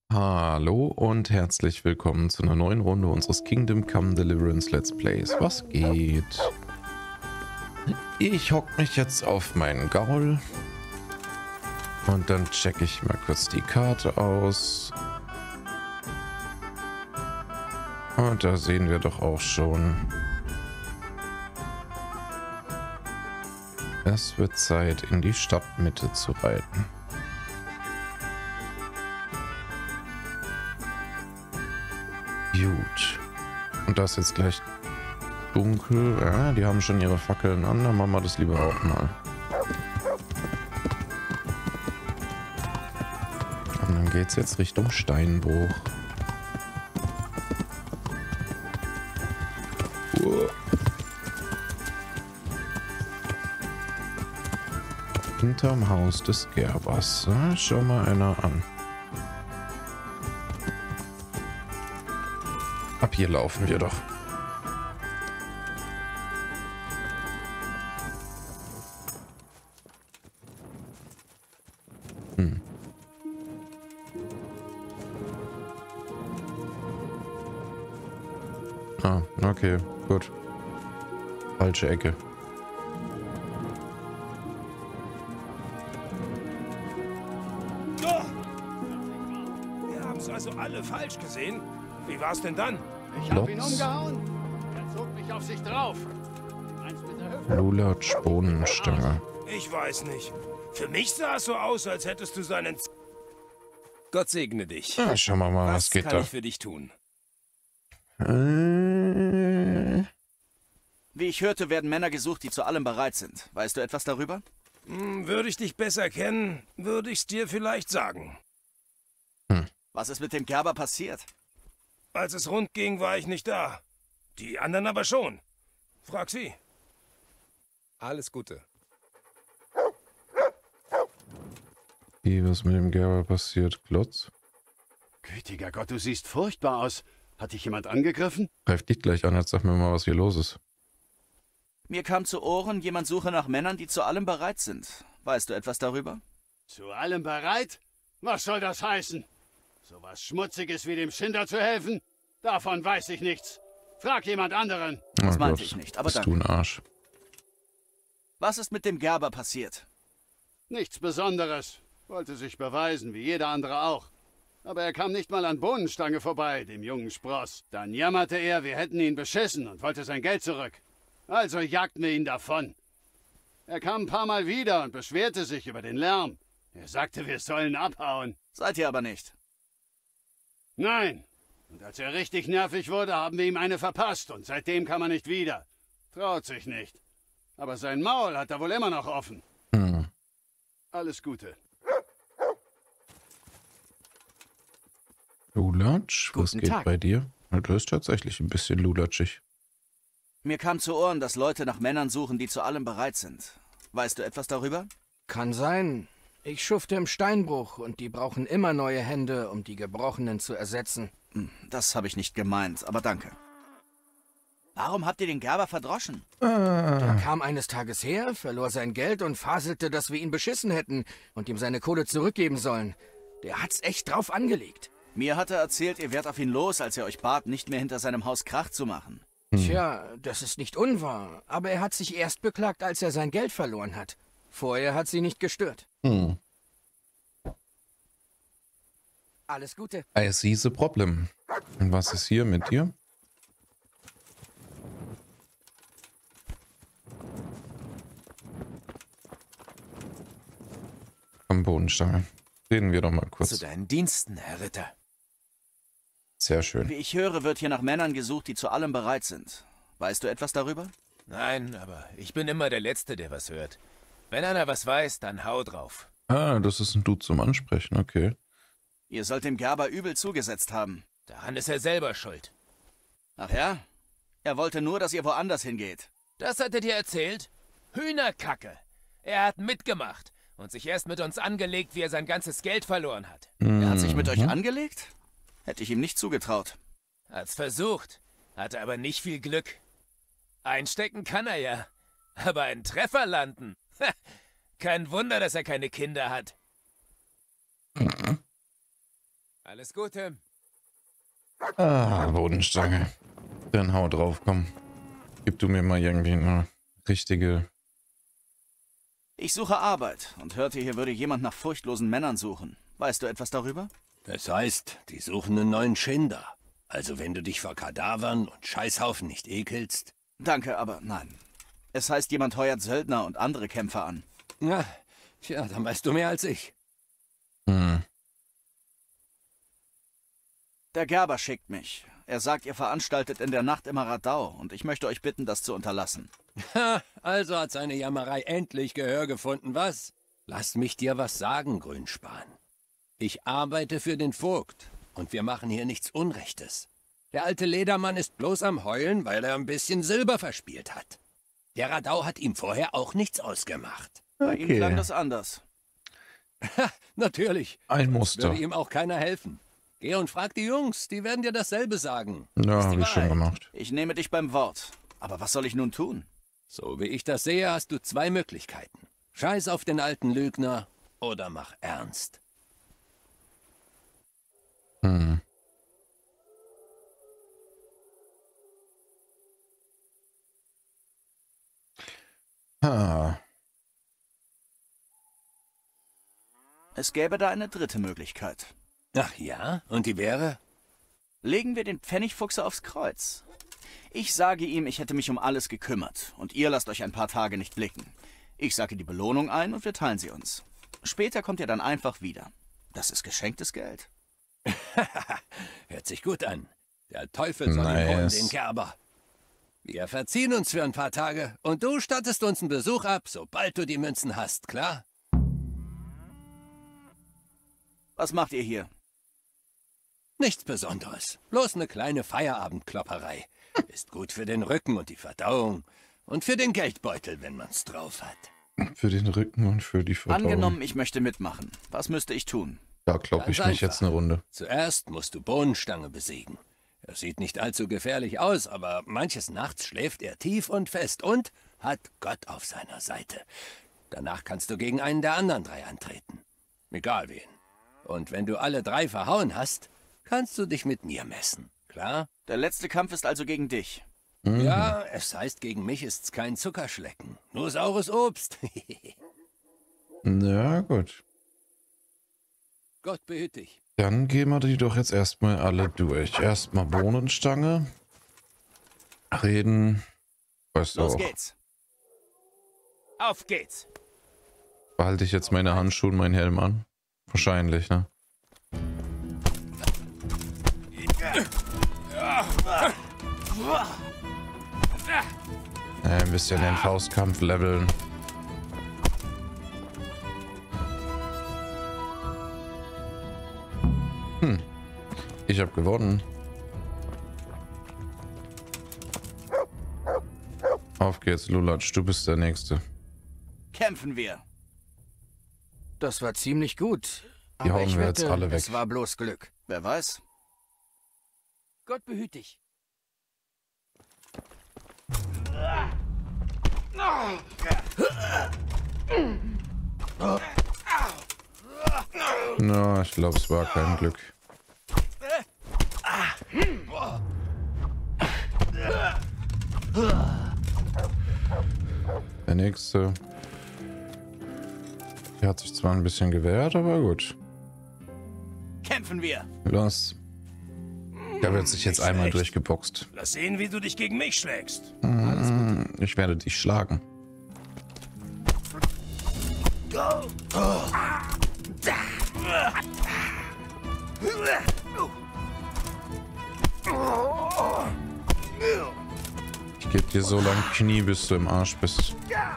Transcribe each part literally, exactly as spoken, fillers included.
Hallo und herzlich willkommen zu einer neuen Runde unseres Kingdom Come Deliverance Let's Plays. Was geht? Ich hock mich jetzt auf meinen Gaul und dann checke ich mal kurz die Karte aus. Und da sehen wir doch auch schon, es wird Zeit, in die Stadtmitte zu reiten. Gut. Und da ist jetzt gleich dunkel. Ja, die haben schon ihre Fackeln an. Dann machen wir das lieber auch mal. Und dann geht es jetzt Richtung Steinbruch. Uh. Hinterm Haus des Gerbers. Ja, schau mal einer an. Ab hier laufen wir doch. Hm. Ah, okay, gut. Falsche Ecke. Wir haben es also alle falsch gesehen. Wie war's denn dann? Ich hab ihn umgehauen. Er zog mich auf sich drauf. Eins mit der Hüfte. Lulatsch Bohnenstange. Ich weiß nicht. Für mich sah es so aus, als hättest du seinen... Z Gott segne dich. Ja, schauen wir mal, was, Was geht kann da. ich für dich tun? Äh, Wie ich hörte, werden Männer gesucht, die zu allem bereit sind. Weißt du etwas darüber? Hm, würde ich dich besser kennen, würde ich's dir vielleicht sagen. Was ist mit dem Gerber passiert? Als es rund ging, war ich nicht da. Die anderen aber schon. Frag sie. Alles Gute. Wie, was mit dem Gerber passiert? Klotz? Gütiger Gott, du siehst furchtbar aus. Hat dich jemand angegriffen? Greif dich gleich an, jetzt sag mir mal, was hier los ist. Mir kam zu Ohren, jemand suche nach Männern, die zu allem bereit sind. Weißt du etwas darüber? Zu allem bereit? Was soll das heißen? So was Schmutziges wie dem Schinder zu helfen? Davon weiß ich nichts. Frag jemand anderen. Das Oh meinte Gott, ich nicht, aber bist danke. du ein Arsch. Was ist mit dem Gerber passiert? Nichts Besonderes. Wollte sich beweisen, wie jeder andere auch. Aber er kam nicht mal an Bohnenstange vorbei, dem jungen Spross. Dann jammerte er, wir hätten ihn beschissen und wollte sein Geld zurück. Also jagten wir ihn davon. Er kam ein paar Mal wieder und beschwerte sich über den Lärm. Er sagte, wir sollen abhauen. Seid ihr aber nicht. Nein. Und als er richtig nervig wurde, haben wir ihm eine verpasst und seitdem kam er nicht wieder. Traut sich nicht. Aber sein Maul hat er wohl immer noch offen. Hm. Alles Gute. Lulatsch, was Guten geht Tag. bei dir? Ja, du bist tatsächlich ein bisschen lulatschig. Mir kam zu Ohren, dass Leute nach Männern suchen, die zu allem bereit sind. Weißt du etwas darüber? Kann sein. Ich schufte im Steinbruch und die brauchen immer neue Hände, um die Gebrochenen zu ersetzen. Hm, Das habe ich nicht gemeint, aber danke. Warum habt ihr den Gerber verdroschen? Er kam eines Tages her, verlor sein Geld und faselte, dass wir ihn beschissen hätten und ihm seine Kohle zurückgeben sollen. Der hat's echt drauf angelegt. Mir hat er erzählt, ihr wärt auf ihn los, als er euch bat, nicht mehr hinter seinem Haus Krach zu machen. Tja, das ist nicht unwahr, aber er hat sich erst beklagt, als er sein Geld verloren hat. Vorher hat sie nicht gestört. Hm. Alles Gute. I see the problem. Und was ist hier mit dir? Am Bodenstange. Reden wir doch mal Zu kurz. deinen Diensten, Herr Ritter. Sehr schön. Wie ich höre, wird hier nach Männern gesucht, die zu allem bereit sind. Weißt du etwas darüber? Nein, aber ich bin immer der Letzte, der was hört. Wenn einer was weiß, dann hau drauf. Ah, das ist ein Dude zum Ansprechen, okay. Ihr sollt dem Gerber übel zugesetzt haben. Daran ist er selber schuld. Ach ja? Er wollte nur, dass ihr woanders hingeht. Das hat er dir erzählt? Hühnerkacke. Er hat mitgemacht und sich erst mit uns angelegt, wie er sein ganzes Geld verloren hat. Er hat sich mit euch Mhm. angelegt? Hätte ich ihm nicht zugetraut. Hat's versucht, hatte aber nicht viel Glück. Einstecken kann er ja, aber einen Treffer landen? Kein Wunder, dass er keine Kinder hat. Alles Gute. Ah, Bodenstange. Dann hau drauf, komm. Gib du mir mal irgendwie eine richtige... Ich suche Arbeit und hörte, hier würde jemand nach furchtlosen Männern suchen. Weißt du etwas darüber? Das heißt, die suchen einen neuen Schinder. Also wenn du dich vor Kadavern und Scheißhaufen nicht ekelst. Danke, aber nein. Es heißt, jemand heuert Söldner und andere Kämpfer an. Na, tja, dann weißt du mehr als ich. Hm. Der Gerber schickt mich. Er sagt, ihr veranstaltet in der Nacht immer Radau und ich möchte euch bitten, das zu unterlassen. Ha, also hat seine Jammerei endlich Gehör gefunden, was? Lass mich dir was sagen, Grünspan. Ich arbeite für den Vogt und wir machen hier nichts Unrechtes. Der alte Ledermann ist bloß am Heulen, weil er ein bisschen Silber verspielt hat. Der Radau hat ihm vorher auch nichts ausgemacht. Bei ihm Okay. klang das anders. Ha, natürlich. Ein Muster. Würde ihm auch keiner helfen. Geh und frag die Jungs, die werden dir dasselbe sagen. Ja, Ist die habe ich schon Wahrheit. gemacht. Ich nehme dich beim Wort. Aber was soll ich nun tun? So wie ich das sehe, hast du zwei Möglichkeiten. Scheiß auf den alten Lügner oder mach ernst. Hm. Ah. Es gäbe da eine dritte Möglichkeit. Ach ja? Und die wäre? Legen wir den Pfennigfuchser aufs Kreuz. Ich sage ihm, ich hätte mich um alles gekümmert und ihr lasst euch ein paar Tage nicht blicken. Ich sage die Belohnung ein und wir teilen sie uns. Später kommt ihr dann einfach wieder. Das ist geschenktes Geld. Hört sich gut an. Der Teufel soll ihn holen, Nice. den Gerber. Wir verziehen uns für ein paar Tage und du stattest uns einen Besuch ab, sobald du die Münzen hast, klar? Was macht ihr hier? Nichts Besonderes. Bloß eine kleine Feierabendklopperei. Ist gut für den Rücken und die Verdauung. Und für den Geldbeutel, wenn man's drauf hat. Für den Rücken und für die Verdauung. Angenommen, ich möchte mitmachen. Was müsste ich tun? Da klopp ich Ganz mich jetzt einfach. eine Runde. Zuerst musst du Bohnenstange besiegen. Er sieht nicht allzu gefährlich aus, aber manches Nachts schläft er tief und fest und hat Gott auf seiner Seite. Danach kannst du gegen einen der anderen drei antreten. Egal wen. Und wenn du alle drei verhauen hast, kannst du dich mit mir messen. Klar? Der letzte Kampf ist also gegen dich. Mhm. Ja, es heißt, gegen mich ist's kein Zuckerschlecken. Nur saures Obst. Ja, gut. Gott behüte dich. Dann gehen wir die doch jetzt erstmal alle durch. Erstmal Bohnenstange. Reden. Weißt du Los auch. geht's. Auf geht's. Behalte ich jetzt meine Handschuhe und meinen Helm an? Wahrscheinlich, ne? Äh, ein bisschen den Faustkampf leveln. Hm. Ich habe gewonnen. Auf geht's, Lulatsch, du bist der Nächste. Kämpfen wir. Das war ziemlich gut. Die Aber hauen ich wir jetzt wette, alle weg. Es war bloß Glück. Wer weiß? Gott behüte dich. Na, ich glaube, es war kein Glück. Der nächste. Der hat sich zwar ein bisschen gewehrt, aber gut. Kämpfen wir. Los. Der wird sich jetzt Nicht einmal schlecht. durchgeboxt. Lass sehen, wie du dich gegen mich schlägst. Ich werde dich schlagen. Ich gebe dir so lang Knie, bis du im Arsch bist.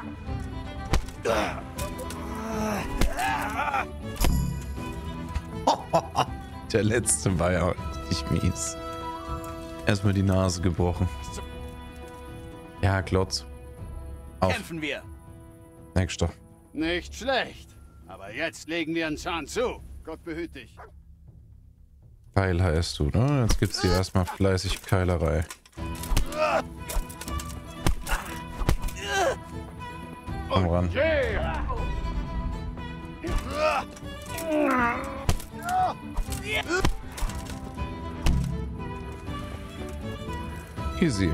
Der letzte war ja richtig mies. Erstmal die Nase gebrochen. Ja, Klotz. Auf. Kämpfen wir. Nächster. Nicht schlecht. Aber jetzt legen wir einen Zahn zu. Gott behüte dich. Keil heißt du, ne? Jetzt gibt's hier erstmal fleißig Keilerei. Komm ran. Easy.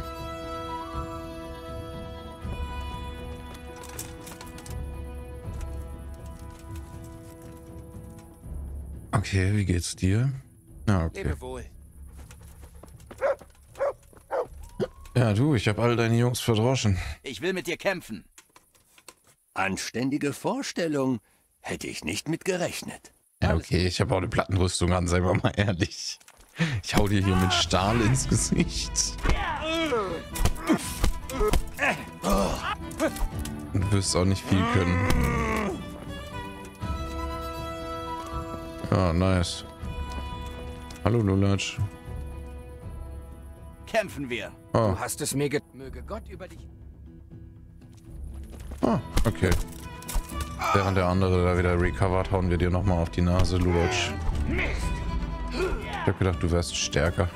Okay, wie geht's dir? Ah, okay. Lebe wohl. Ja, du, ich habe all deine Jungs verdroschen. Ich will mit dir kämpfen. Anständige Vorstellung. Hätte ich nicht mit gerechnet. Ja, okay, ich habe auch eine Plattenrüstung an, seien wir mal ehrlich. Ich hau dir hier mit Stahl ins Gesicht. Du wirst auch nicht viel können. Ja, nice. Hallo, Lulatsch. Kämpfen wir. Oh, Du hast es mir ge... Möge Gott über dich... ah, okay. Während der andere da wieder recovert, hauen wir dir nochmal auf die Nase, Lulatsch. Ich hab gedacht, du wärst stärker.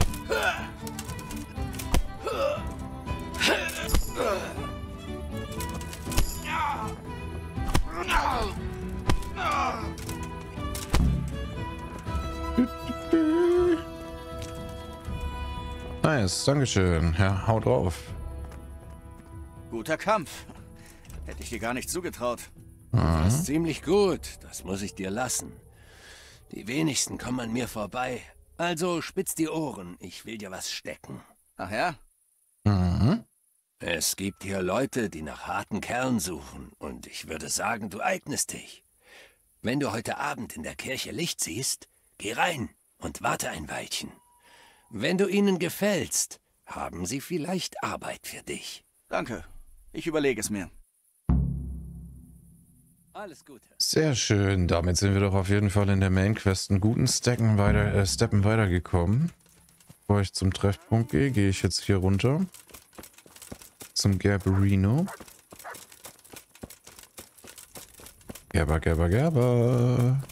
Nice, dankeschön. Ja, hau drauf. Guter Kampf. Hätte ich dir gar nicht zugetraut. Das ist ziemlich gut, das muss ich dir lassen. Die wenigsten kommen an mir vorbei. Also spitz die Ohren, ich will dir was stecken. Ach ja? Mhm. Es gibt hier Leute, die nach harten Kerlen suchen, und ich würde sagen, du eignest dich. Wenn du heute Abend in der Kirche Licht siehst, geh rein und warte ein Weilchen. Wenn du ihnen gefällst, haben sie vielleicht Arbeit für dich. Danke. Ich überlege es mir. Alles Gute. Sehr schön. Damit sind wir doch auf jeden Fall in der Main Quest einen guten Stecken weiter, äh, Steppen weitergekommen. Bevor ich zum Treffpunkt gehe, gehe ich jetzt hier runter. Zum Gerberino. Gerber, Gerber, Gerber.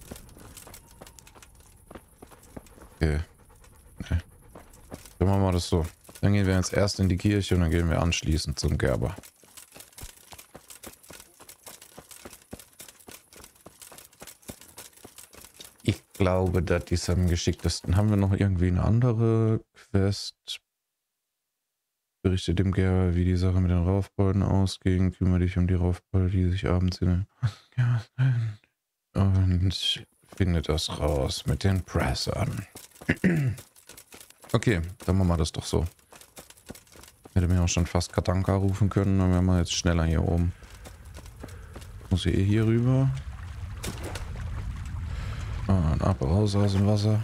Okay. Nee. Dann machen wir das so. Dann gehen wir jetzt erst in die Kirche und dann gehen wir anschließend zum Gerber. Ich glaube, das ist am geschicktesten. Haben wir noch irgendwie eine andere Quest? Berichte dem Gerber, wie die Sache mit den Raufbolden ausging. Kümmere dich um die Raufbolde, die sich abends in den... Und finde das raus mit den Pressern. Okay, dann machen wir das doch so. Hätte mir auch schon fast Katanka rufen können, dann wären wir jetzt schneller hier oben. Muss ich eh hier rüber. Ah, und ab, raus aus dem Wasser.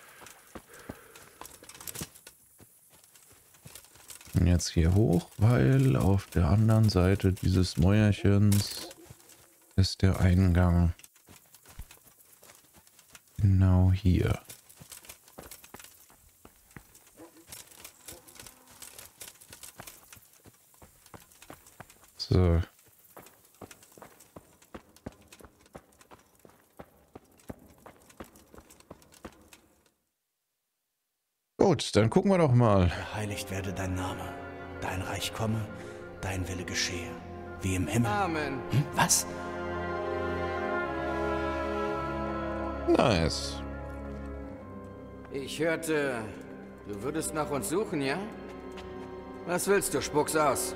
Und jetzt hier hoch, weil auf der anderen Seite dieses Mäuerchens ist der Eingang. Genau hier. So. Gut, dann gucken wir doch mal. Geheiligt werde dein Name. Dein Reich komme, dein Wille geschehe. Wie im Himmel. Amen. Hm, was? Nice. Ich hörte, du würdest nach uns suchen, ja? Was willst du? Spuck's aus.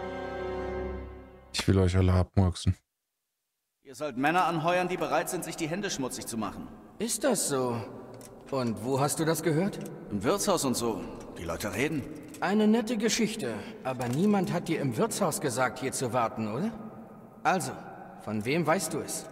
Ich will euch alle abmurksen. Ihr sollt Männer anheuern, die bereit sind, sich die Hände schmutzig zu machen. Ist das so? Und wo hast du das gehört? Im Wirtshaus und so. Die Leute reden. Eine nette Geschichte, aber niemand hat dir im Wirtshaus gesagt, hier zu warten, oder? Also, von wem weißt du es?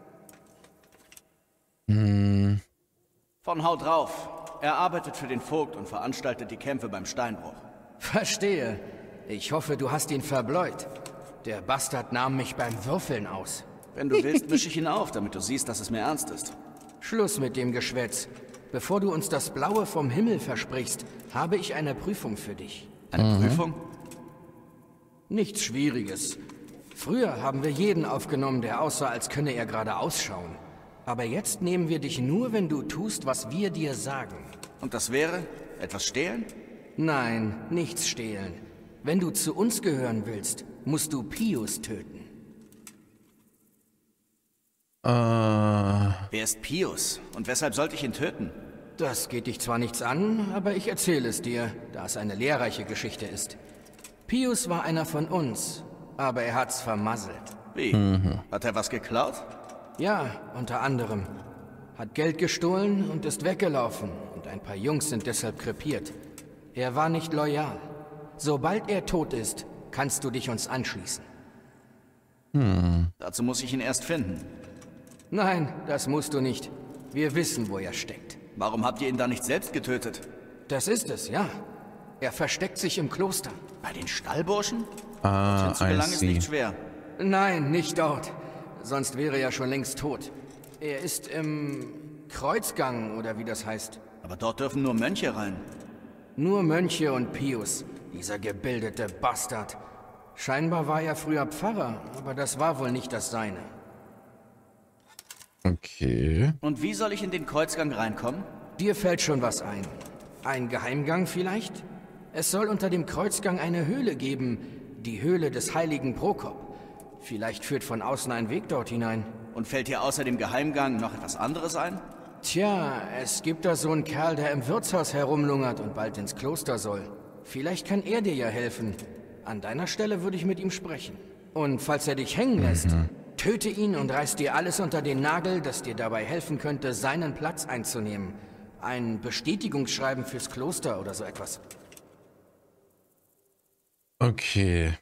Hm. Von Haut drauf. Er arbeitet für den Vogt und veranstaltet die Kämpfe beim Steinbruch. Verstehe. Ich hoffe, du hast ihn verbleut. Der Bastard nahm mich beim Würfeln aus. Wenn du willst, mische ich ihn auf, damit du siehst, dass es mir ernst ist. Schluss mit dem Geschwätz. Bevor du uns das Blaue vom Himmel versprichst, habe ich eine Prüfung für dich. Eine mhm. Prüfung? Nichts Schwieriges. Früher haben wir jeden aufgenommen, der aussah, als könne er gerade ausschauen. Aber jetzt nehmen wir dich nur, wenn du tust, was wir dir sagen. Und das wäre? Etwas stehlen? Nein, nichts stehlen. Wenn du zu uns gehören willst, musst du Pius töten. Äh. Wer ist Pius? Und weshalb sollte ich ihn töten? Das geht dich zwar nichts an, aber ich erzähle es dir, da es eine lehrreiche Geschichte ist. Pius war einer von uns, aber er hat's vermasselt. Wie? Mhm. Hat er was geklaut? Ja, unter anderem. Hat Geld gestohlen und ist weggelaufen und ein paar Jungs sind deshalb krepiert. Er war nicht loyal. Sobald er tot ist, kannst du dich uns anschließen. Hm. Dazu muss ich ihn erst finden. Nein, das musst du nicht. Wir wissen, wo er steckt. Warum habt ihr ihn dann nicht selbst getötet? Das ist es, ja. Er versteckt sich im Kloster. Bei den Stallburschen? Ah, Dorthin zu gelangen ist nicht schwer. Nein, nicht dort. Sonst wäre er schon längst tot. Er ist im Kreuzgang, oder wie das heißt. Aber dort dürfen nur Mönche rein. Nur Mönche und Pius, dieser gebildete Bastard. Scheinbar war er früher Pfarrer, aber das war wohl nicht das Seine. Okay. Und wie soll ich in den Kreuzgang reinkommen? Dir fällt schon was ein. Ein Geheimgang vielleicht? Es soll unter dem Kreuzgang eine Höhle geben, die Höhle des heiligen Prokop. Vielleicht führt von außen ein Weg dort hinein. Und fällt dir außer dem Geheimgang noch etwas anderes ein? Tja, es gibt da so einen Kerl, der im Wirtshaus herumlungert und bald ins Kloster soll. Vielleicht kann er dir ja helfen. An deiner Stelle würde ich mit ihm sprechen. Und falls er dich hängen lässt, mhm. töte ihn und reiß dir alles unter den Nagel, das dir dabei helfen könnte, seinen Platz einzunehmen. Ein Bestätigungsschreiben fürs Kloster oder so etwas. Okay.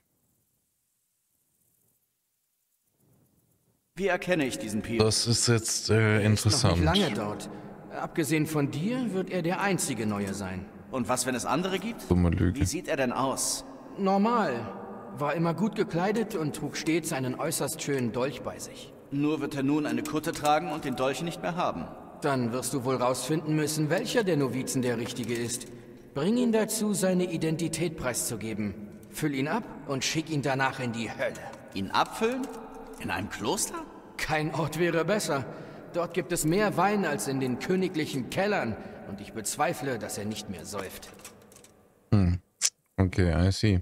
Wie erkenne ich diesen Pius? Das ist jetzt äh, interessant. Er ist noch nicht lange dort. Abgesehen von dir wird er der einzige Neue sein. Und was, wenn es andere gibt? Dumme Lüge. Wie sieht er denn aus? Normal. War immer gut gekleidet und trug stets einen äußerst schönen Dolch bei sich. Nur wird er nun eine Kutte tragen und den Dolch nicht mehr haben. Dann wirst du wohl rausfinden müssen, welcher der Novizen der Richtige ist. Bring ihn dazu, seine Identität preiszugeben. Füll ihn ab und schick ihn danach in die Hölle. Ihn abfüllen? In einem Kloster? Kein Ort wäre besser. Dort gibt es mehr Wein als in den königlichen Kellern. Und ich bezweifle, dass er nicht mehr säuft. Hm. Okay, I see.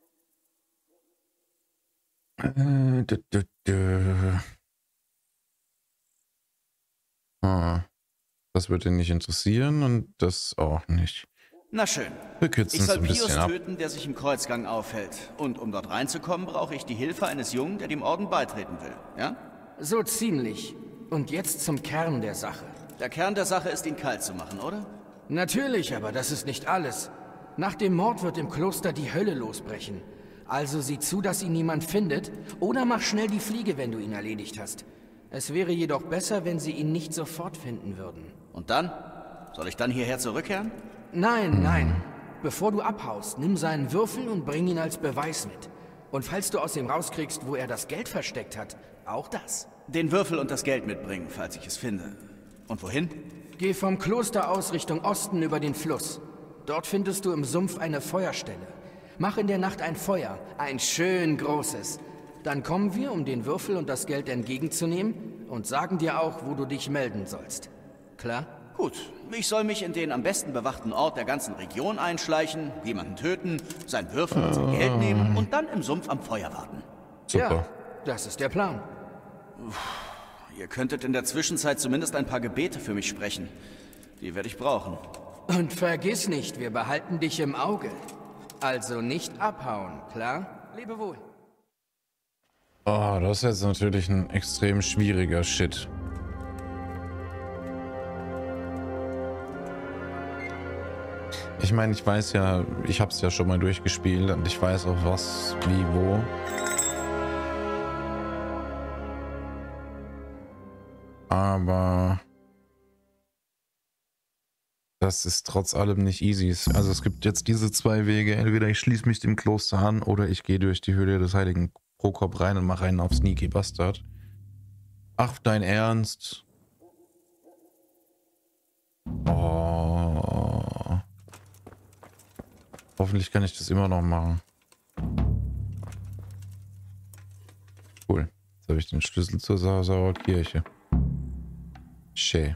Äh, dü, dü, dü. Ah, das würde ihn nicht interessieren und das auch nicht. Na schön. Wir kürzen ich soll es ein Pius bisschen ab. töten, der sich im Kreuzgang aufhält. Und um dort reinzukommen, brauche ich die Hilfe eines Jungen, der dem Orden beitreten will. Ja? So ziemlich. Und jetzt zum Kern der Sache. Der Kern der Sache ist, ihn kalt zu machen, oder? Natürlich, aber das ist nicht alles. Nach dem Mord wird im Kloster die Hölle losbrechen. Also sieh zu, dass ihn niemand findet, oder mach schnell die Fliege, wenn du ihn erledigt hast. Es wäre jedoch besser, wenn sie ihn nicht sofort finden würden. Und dann? Soll ich dann hierher zurückkehren? Nein, nein. Bevor du abhaust, nimm seinen Würfel und bring ihn als Beweis mit. Und falls du aus ihm rauskriegst, wo er das Geld versteckt hat, auch das. Den Würfel und das Geld mitbringen, falls ich es finde. Und wohin? Geh vom Kloster aus Richtung Osten über den Fluss. Dort findest du im Sumpf eine Feuerstelle. Mach in der Nacht ein Feuer, ein schön großes. Dann kommen wir, um den Würfel und das Geld entgegenzunehmen und sagen dir auch, wo du dich melden sollst. Klar? Gut, ich soll mich in den am besten bewachten Ort der ganzen Region einschleichen, jemanden töten, sein Würfel und sein Geld nehmen und dann im Sumpf am Feuer warten. Super. Ja, das ist der Plan. Ihr könntet in der Zwischenzeit zumindest ein paar Gebete für mich sprechen. Die werde ich brauchen. Und vergiss nicht, wir behalten dich im Auge. Also nicht abhauen, klar? Lebe wohl. Oh, das ist jetzt natürlich ein extrem schwieriger Shit. Ich meine, ich weiß ja, ich habe es ja schon mal durchgespielt und ich weiß auch was, wie, wo. Aber das ist trotz allem nicht easy. Also es gibt jetzt diese zwei Wege. Entweder ich schließe mich dem Kloster an oder ich gehe durch die Höhle des heiligen Prokop rein und mache einen auf Sneaky Bastard. Ach, dein Ernst? Oh. Hoffentlich kann ich das immer noch machen. Cool. Jetzt habe ich den Schlüssel zur Sausauer Kirche. Schön.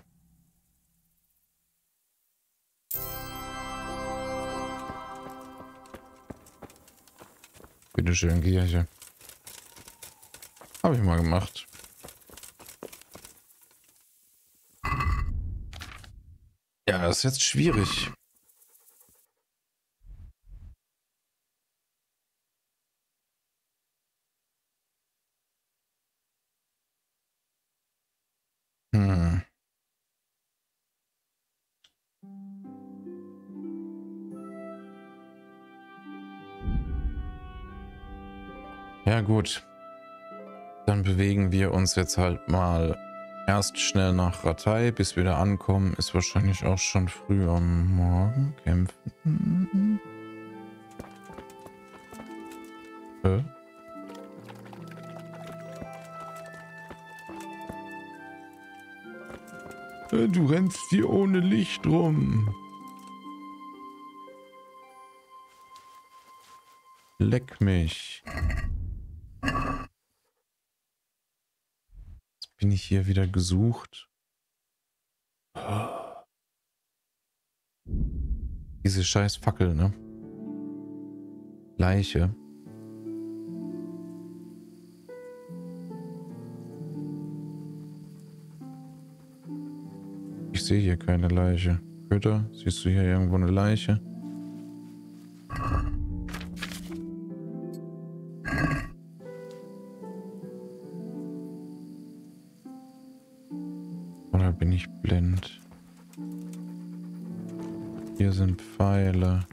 Bitteschön, Kirche. Habe ich mal gemacht. Ja, das ist jetzt schwierig. Hm. Ja gut. Dann bewegen wir uns jetzt halt mal erst schnell nach Rattay, bis wir da ankommen. Ist wahrscheinlich auch schon früh am Morgen. Kämpfen. Äh? Du rennst hier ohne Licht rum. Leck mich. Jetzt bin ich hier wieder gesucht. Diese scheiß Fackel, ne? Leiche. Ich sehe hier keine Leiche. Köter, siehst du hier irgendwo eine Leiche? Oder bin ich blind? Hier sind Pfeile.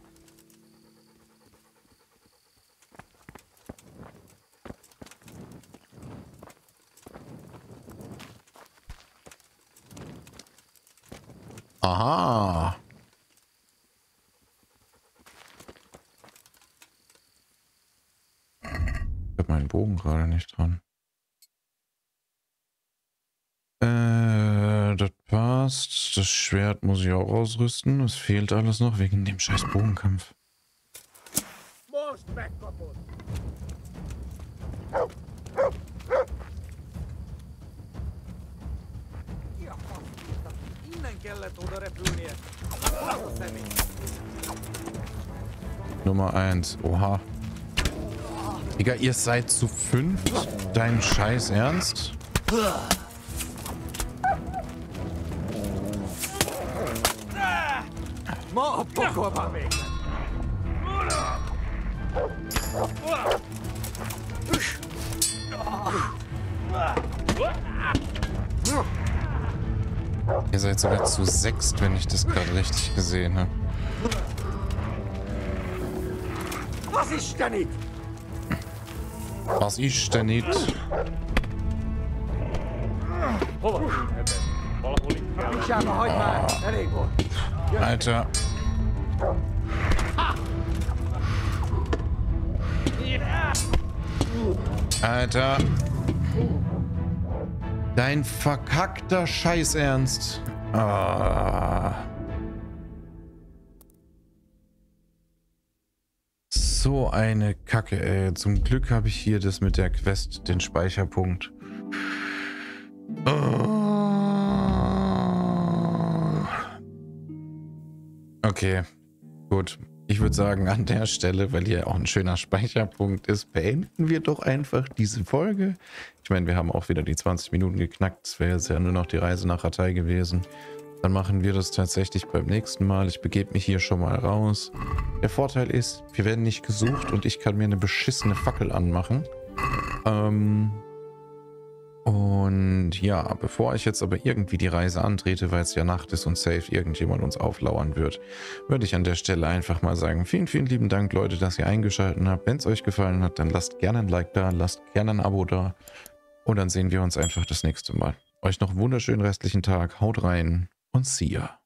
Aha. Ich habe meinen Bogen gerade nicht dran. Äh, das passt. Das Schwert muss ich auch ausrüsten. Es fehlt alles noch wegen dem scheiß Bogenkampf. Nummer eins. Oha. Digga, ihr seid zu fünft? Dein Scheiß Ernst? Ihr seid sogar zu sechst, wenn ich das gerade richtig gesehen habe. Was ist denn nicht? Was ist denn nicht? Ich habe heute mal erlebt. Alter. Alter. Dein verkackter Scheißernst. Ah. So eine Kacke, ey. Zum Glück habe ich hier das mit der Quest, den Speicherpunkt. Oh. Okay, gut. Ich würde sagen, an der Stelle, weil hier auch ein schöner Speicherpunkt ist, beenden wir doch einfach diese Folge. Ich meine, wir haben auch wieder die zwanzig Minuten geknackt. Es wäre jetzt ja nur noch die Reise nach Rattay gewesen. Dann machen wir das tatsächlich beim nächsten Mal. Ich begebe mich hier schon mal raus. Der Vorteil ist, wir werden nicht gesucht und ich kann mir eine beschissene Fackel anmachen. Ähm... Und ja, bevor ich jetzt aber irgendwie die Reise antrete, weil es ja Nacht ist und safe irgendjemand uns auflauern wird, würde ich an der Stelle einfach mal sagen, vielen, vielen lieben Dank, Leute, dass ihr eingeschaltet habt. Wenn es euch gefallen hat, dann lasst gerne ein Like da, lasst gerne ein Abo da und dann sehen wir uns einfach das nächste Mal. Euch noch einen wunderschönen restlichen Tag, haut rein und see ya.